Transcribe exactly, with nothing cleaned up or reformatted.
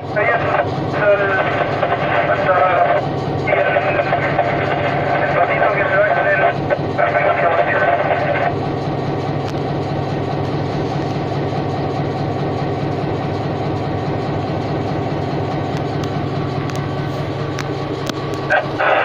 Ahí es el, hasta, y el, el patito que se va con el, la frecuencia partida. Ah.